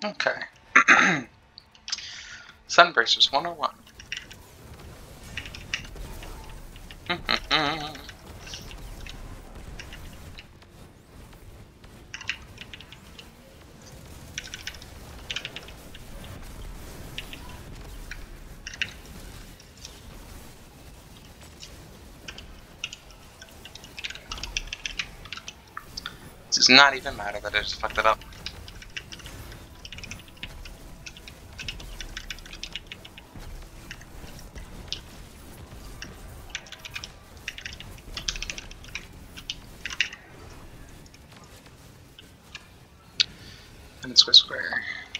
Okay. Sunbracers 101. It does not even matter that I just fucked it up. And square.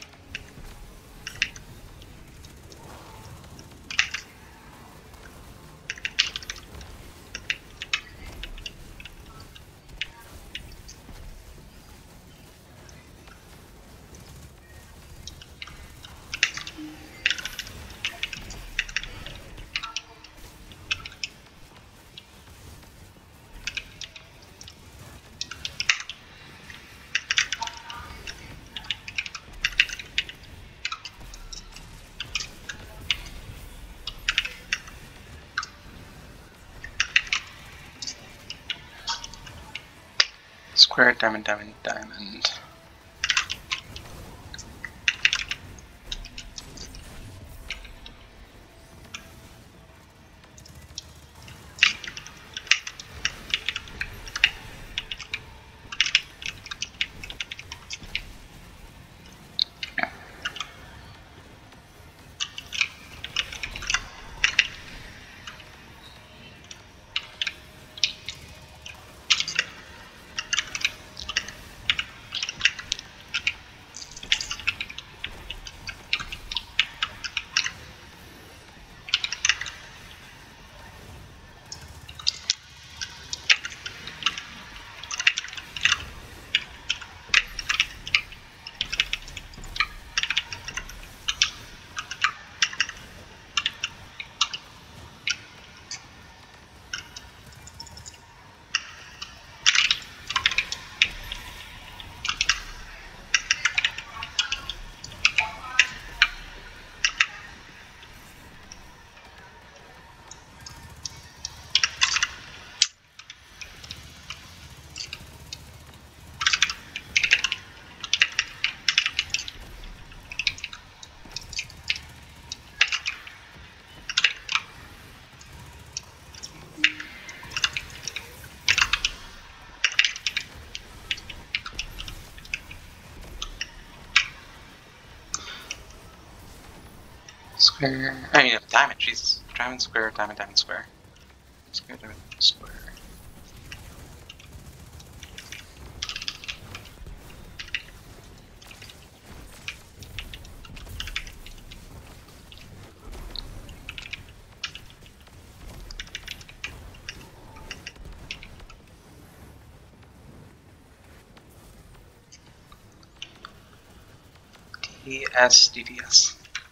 Square, diamond, diamond, diamond. Square. I mean, diamond, Jesus. Diamond, square, diamond, diamond, square. Square, diamond, square. DS, DDS.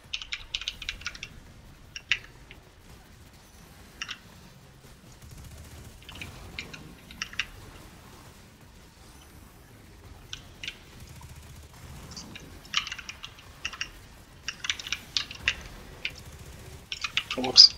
Whoops.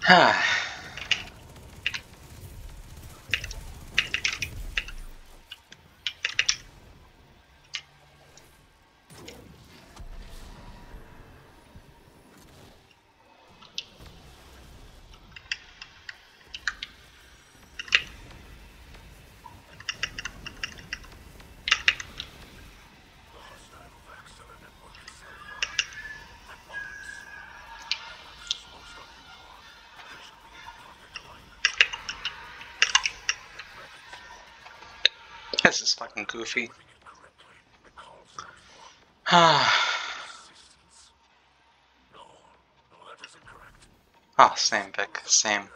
This is fucking goofy. Oh, same, Vic. Same.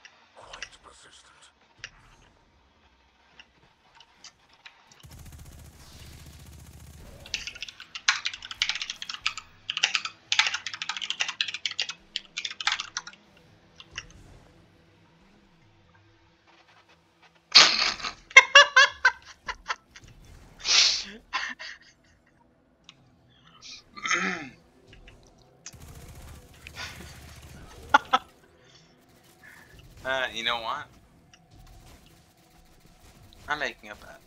You know what? I'm making a bet.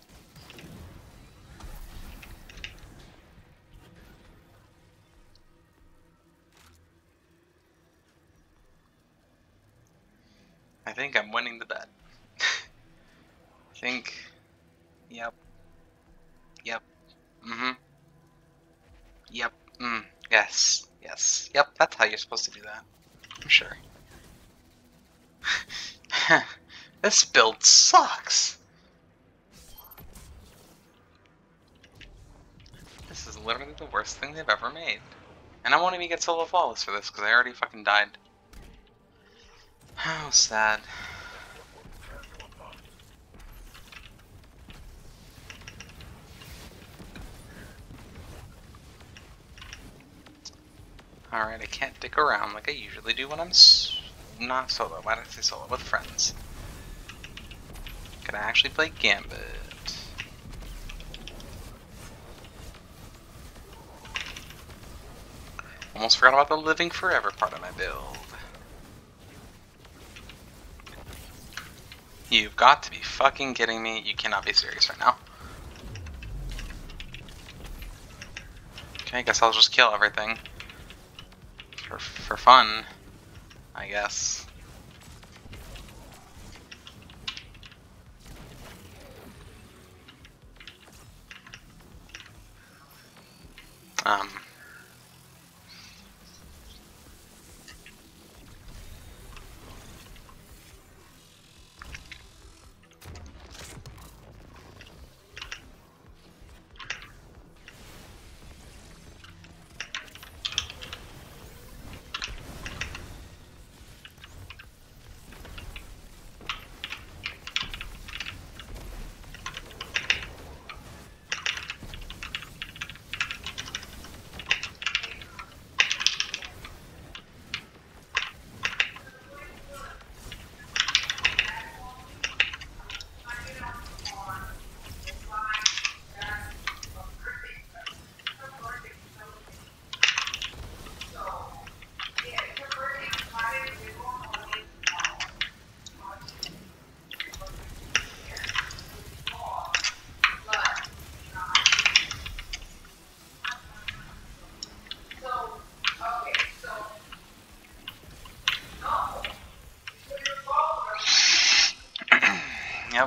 I think I'm winning the bet. I think. Yep. Yep. Mm-hmm. Yep. Yes. Yes. Yep. That's how you're supposed to do that. I'm sure. This build sucks. This is literally the worst thing they've ever made. And I won't even get solo flawless for this because I already fucking died. How sad. Alright, I can't dick around like I usually do when I'm not solo. Why did I say solo? With friends. Can I actually play Gambit? Almost forgot about the living forever part of my build. You've got to be fucking kidding me. You cannot be serious right now. Okay, I guess I'll just kill everything. For fun, I guess. Yep.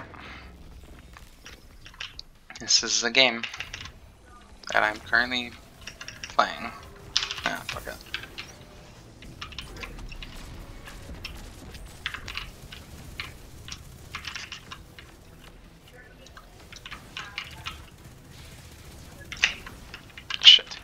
This is a game that I'm currently playing. Ah, fuck it. Shit.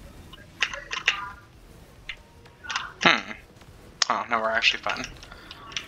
Oh, no, we're actually fine.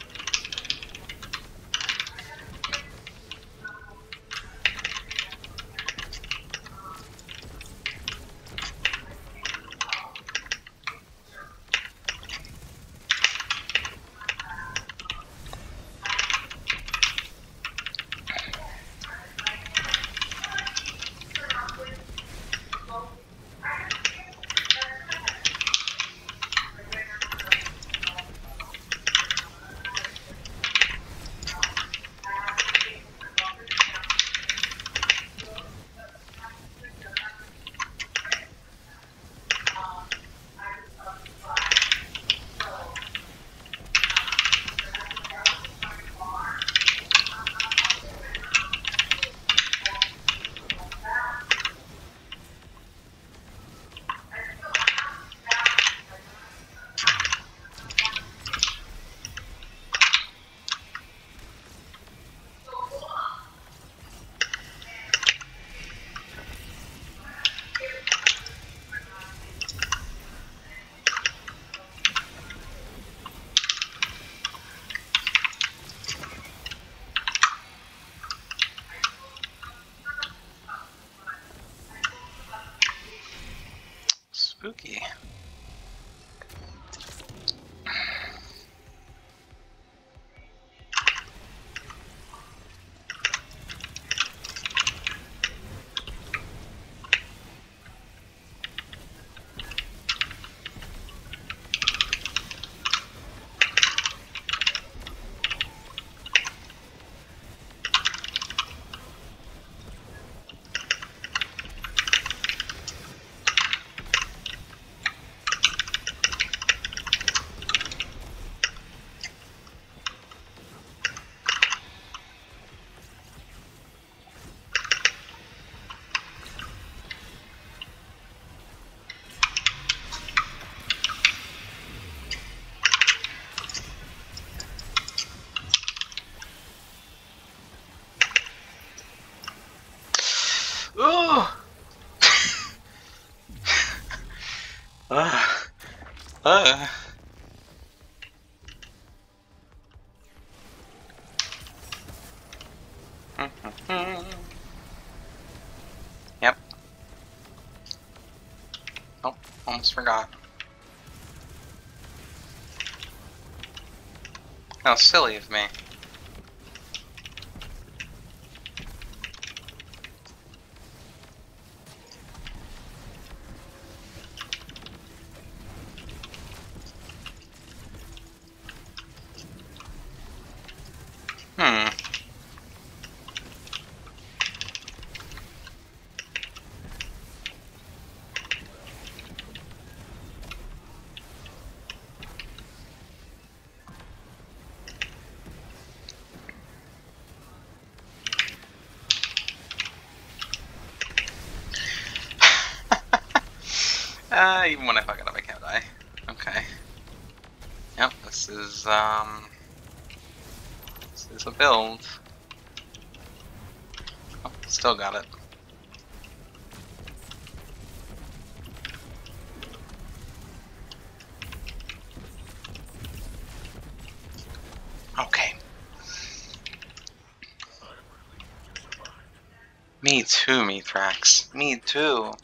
Ah. Ah. Yep. Oh, almost forgot. How silly of me. Hmm. Even when I fuck it up, I can't die. Okay. Yep, this is a build. Oh, still got it. Okay. Me too, Mithrax. Me too.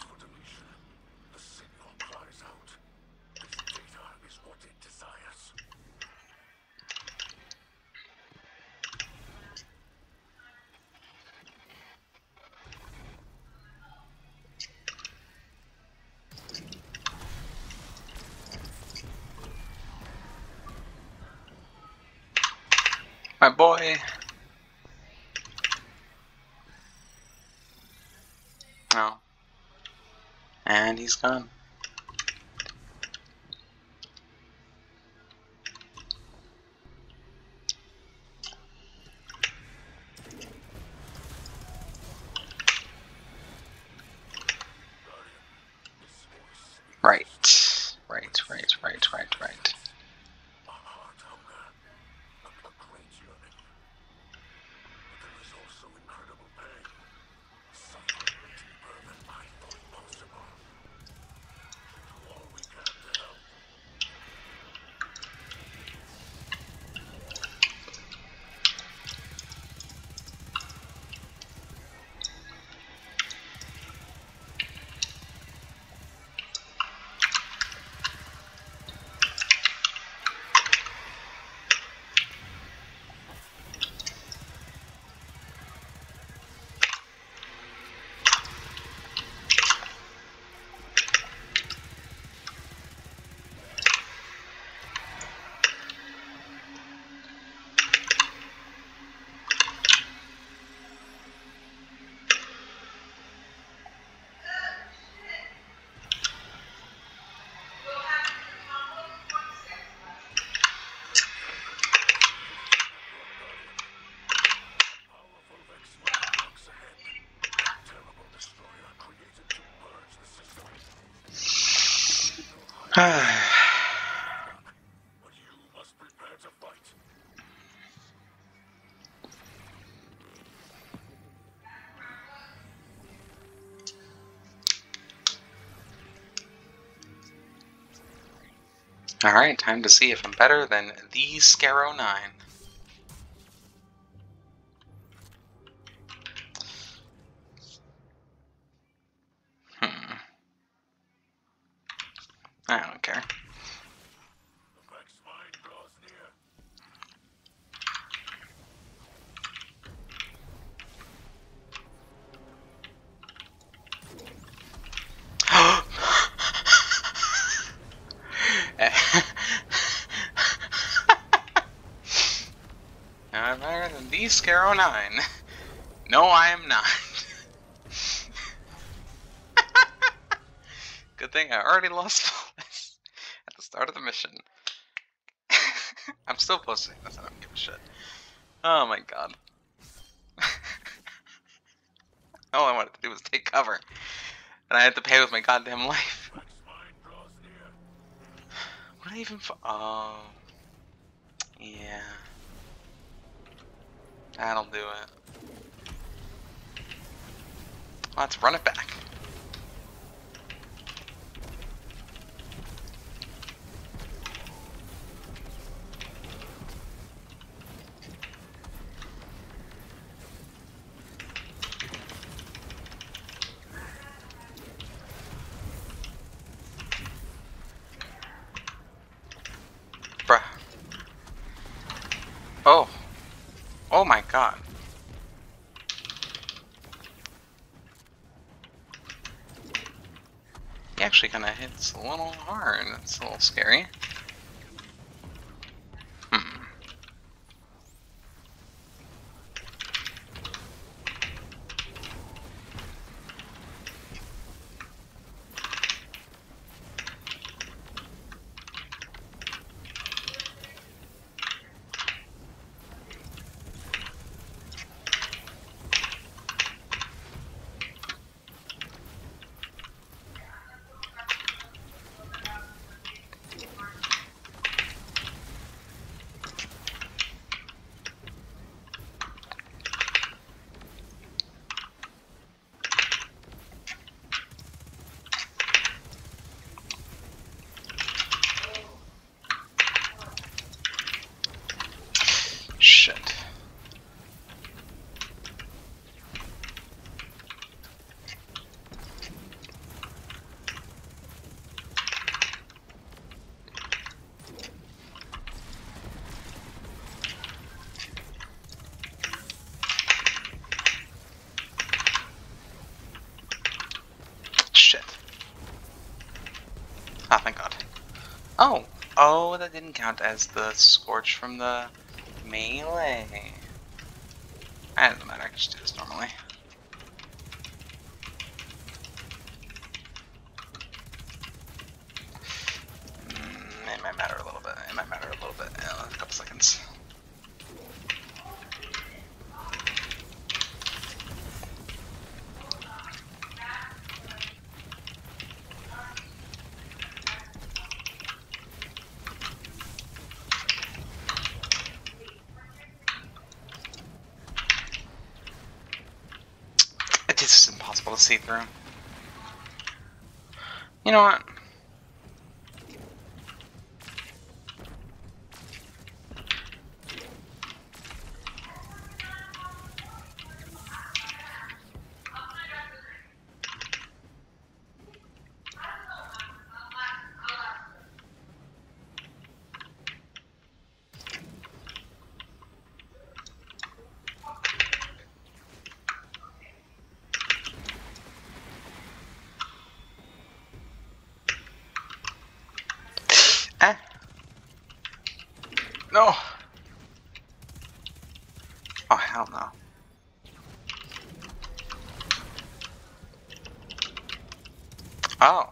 My boy. Oh. And he's gone. Right. Right, right, right, right, right. Alright, time to see if I'm better than the Scarrow 9. I don't care. I'm better than the Scarrow 9. No, I am not. Good thing I already lost Flawless at the start of the mission. I'm still posting this, I don't give a shit. Oh my god. All I wanted to do was take cover. And I had to pay with my goddamn life. What did I even oh. Yeah. That'll do it. Let's run it back. god. He actually kind of hits a little hard. It's a little scary. Hmm. Shit. Shit. Ah, thank god. Oh! Oh, that didn't count as the Scorch from the melee. That doesn't matter, I can just do this normally. It might matter a little bit. It might matter a little bit. A couple seconds. It's just impossible to see through. You know what? Eh? No! Oh, hell no. Oh.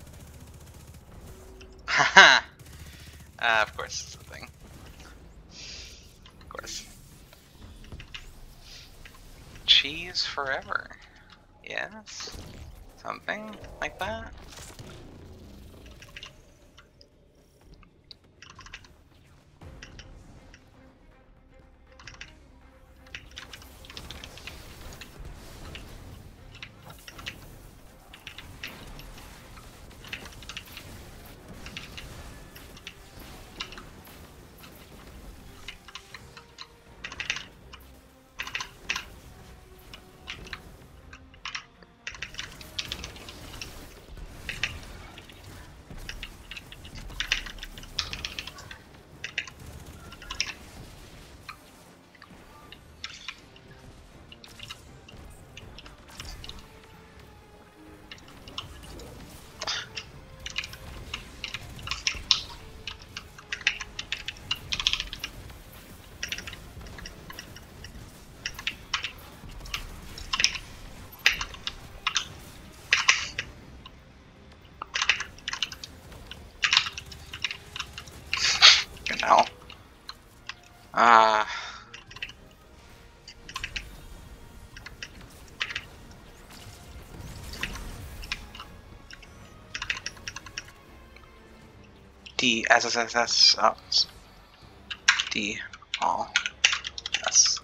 Haha. Of course, it's a thing. Of course. Cheese forever. Yes? Something like that? No. D S S S S. Oh, D all S.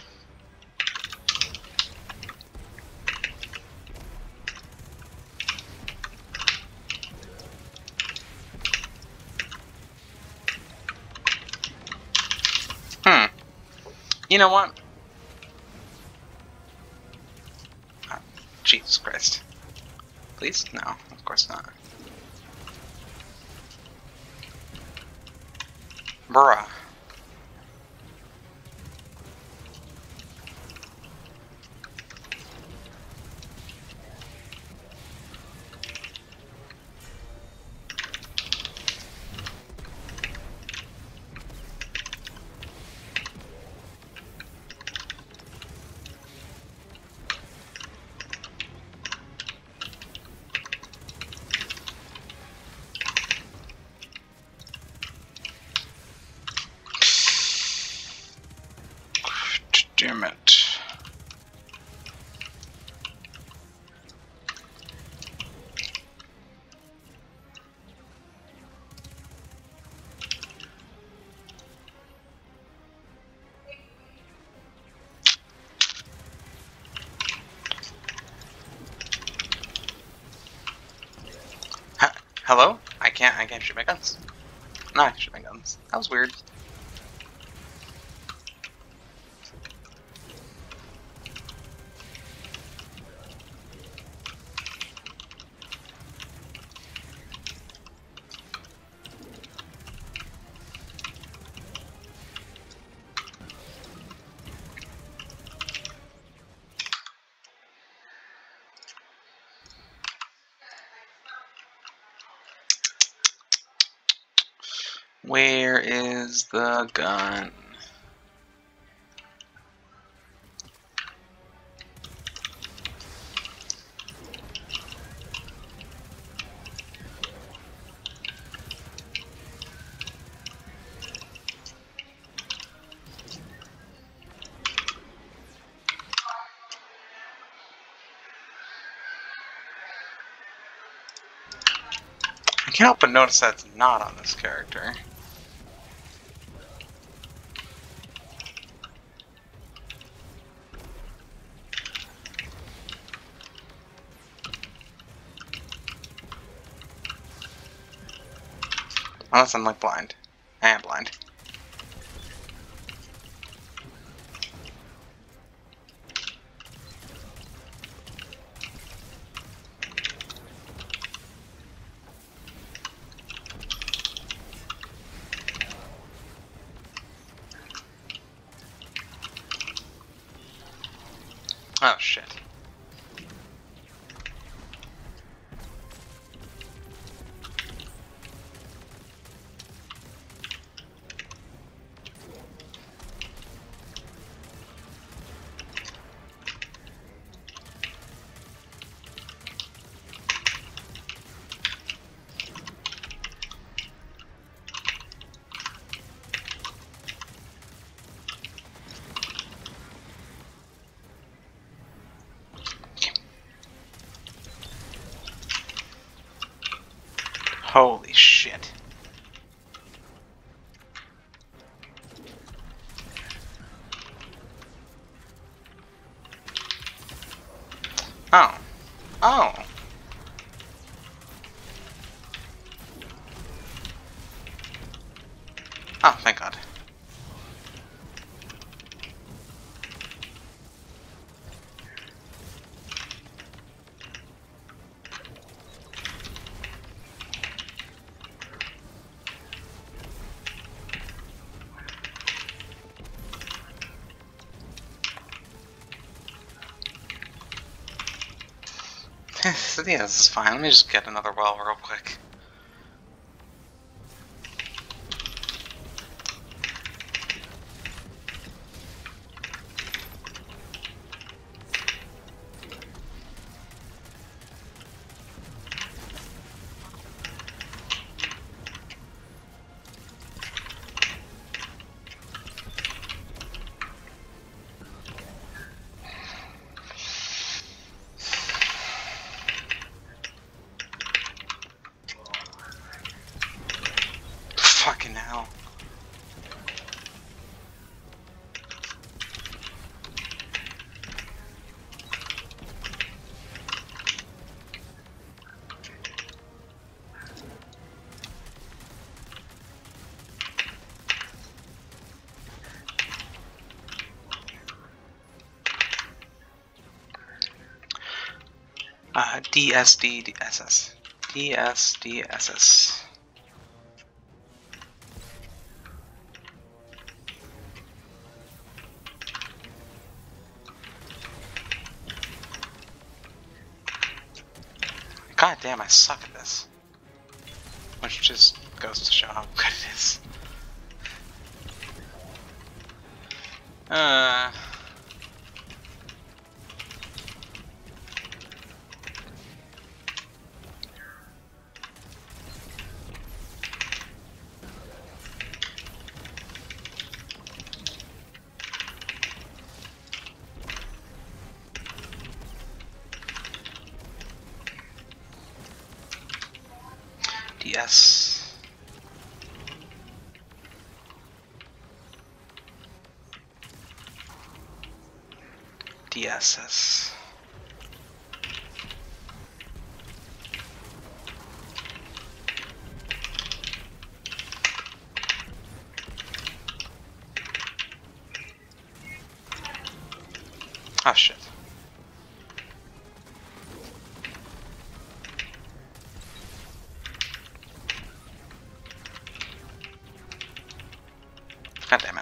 You know what? Oh, Jesus Christ. Please? No, of course not. Bruh. Hello? I can't shoot my guns. No, I can shoot my guns. That was weird. Where is the gun? I can't help but notice that it's not on this character. Unless I'm like blind. I am blind. Oh shit. Holy shit. Oh. Oh. Oh, thank God. Yeah, this is fine. Let me just get another well real quick. Fucking hell. DSDSS. DSDSS. God damn, I suck at this. Which just goes to show how good it is. DS. DSS. Oh shit. God damn it.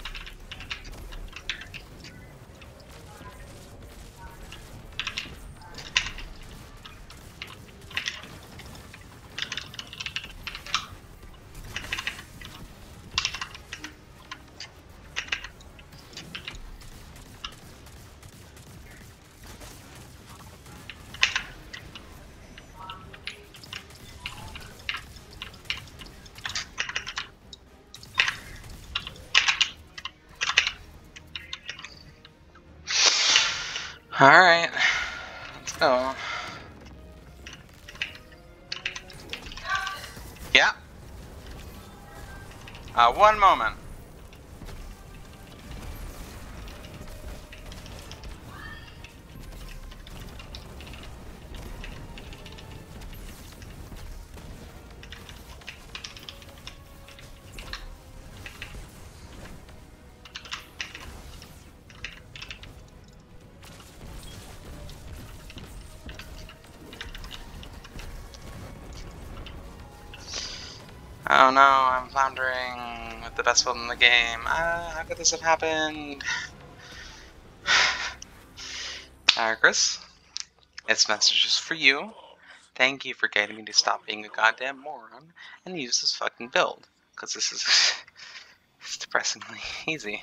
Alright. Let's go. Yeah. One moment. Oh no, I'm floundering with the best build in the game. How could this have happened? Chris, this message is for you. Thank you for getting me to stop being a goddamn moron and use this fucking build. Because this is it's depressingly easy.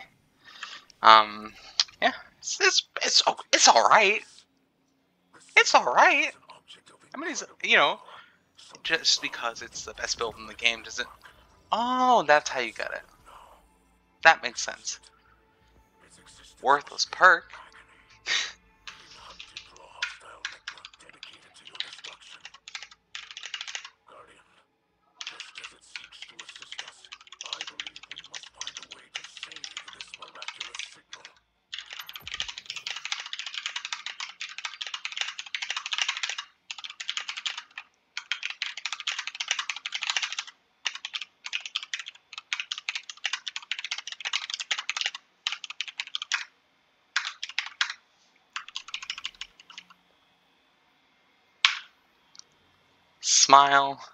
Yeah, it's alright. It's alright. I mean, just because it's the best build in the game doesn't. Oh, that's how you get it. That makes sense. Worthless perk. Smile.